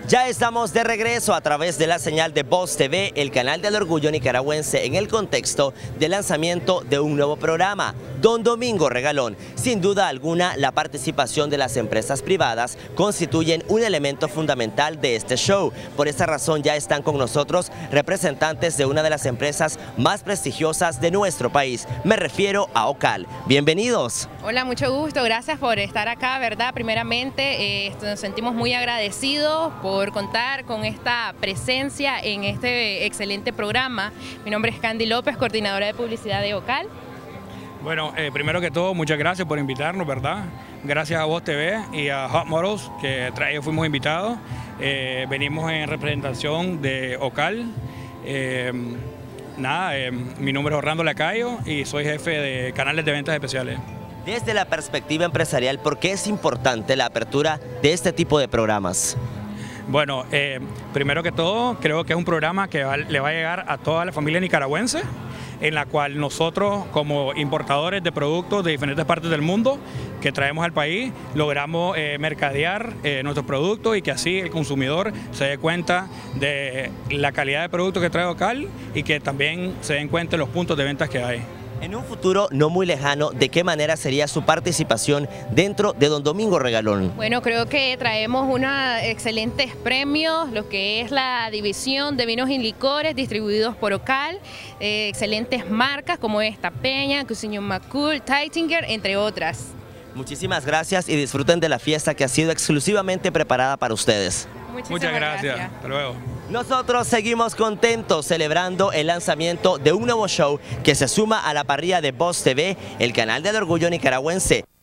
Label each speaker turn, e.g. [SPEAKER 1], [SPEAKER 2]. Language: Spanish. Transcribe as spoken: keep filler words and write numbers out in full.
[SPEAKER 1] Ya estamos de regreso a través de la señal de Voz T V, el canal del orgullo nicaragüense, en el contexto del lanzamiento de un nuevo programa, Don Domingo Regalón. Sin duda alguna, la participación de las empresas privadas constituyen un elemento fundamental de este show. Por esta razón ya están con nosotros representantes de una de las empresas más prestigiosas de nuestro país. Me refiero a Ocal. Bienvenidos.
[SPEAKER 2] Hola, mucho gusto. Gracias por estar acá, ¿verdad? Primeramente, eh, nos sentimos muy agradecidos por por contar con esta presencia en este excelente programa. Mi nombre es Candy López, coordinadora de publicidad de Ocal.
[SPEAKER 3] Bueno, eh, primero que todo, muchas gracias por invitarnos, ¿verdad? Gracias a Voz T V y a Hot Models, que tras ellos fuimos invitados. Eh, venimos en representación de Ocal. Eh, nada, eh, mi nombre es Orlando Lacayo y soy jefe de canales de ventas especiales.
[SPEAKER 1] Desde la perspectiva empresarial, ¿por qué es importante la apertura de este tipo de programas?
[SPEAKER 3] Bueno, eh, primero que todo, creo que es un programa que va, le va a llegar a toda la familia nicaragüense, en la cual nosotros, como importadores de productos de diferentes partes del mundo que traemos al país, logramos eh, mercadear eh, nuestros productos y que así el consumidor se dé cuenta de la calidad de producto que trae Ocal y que también se den cuenta de los puntos de ventas que hay.
[SPEAKER 1] En un futuro no muy lejano, ¿de qué manera sería su participación dentro de Don Domingo Regalón?
[SPEAKER 2] Bueno, creo que traemos unos excelentes premios, lo que es la división de vinos y licores distribuidos por Ocal, eh, excelentes marcas como esta Peña, Cousiño Macul, Taittinger, entre otras.
[SPEAKER 3] Muchísimas gracias y disfruten de la fiesta que ha sido exclusivamente preparada para ustedes. Muchas gracias. gracias. Hasta luego.
[SPEAKER 1] Nosotros seguimos contentos celebrando el lanzamiento de un nuevo show que se suma a la parrilla de Voz T V, el canal del orgullo nicaragüense.